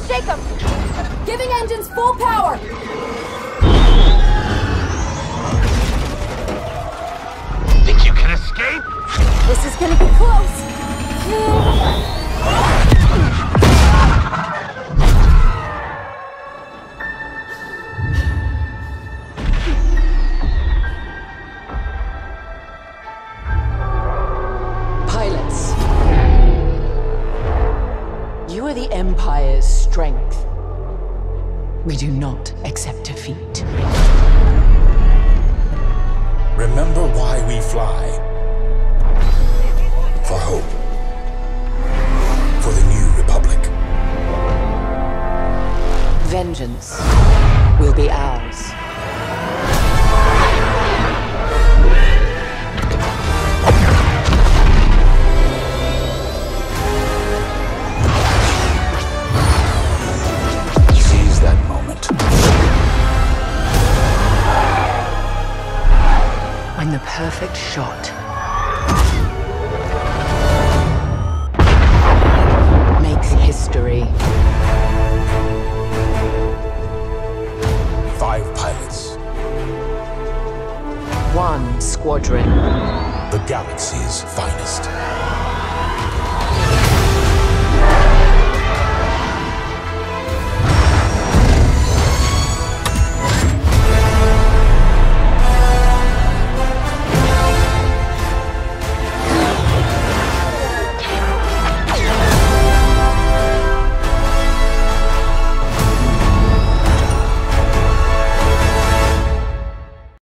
Jacob! Giving engines full power! Think you can escape? This is gonna be close! Pilots. You are the Empire's strength. We do not accept defeat. Remember why we fly. For hope. For the new Republic. Vengeance will be ours. Seize that moment. When the perfect shot makes history. 5 pilots. 1 squadron. The galaxy's finest.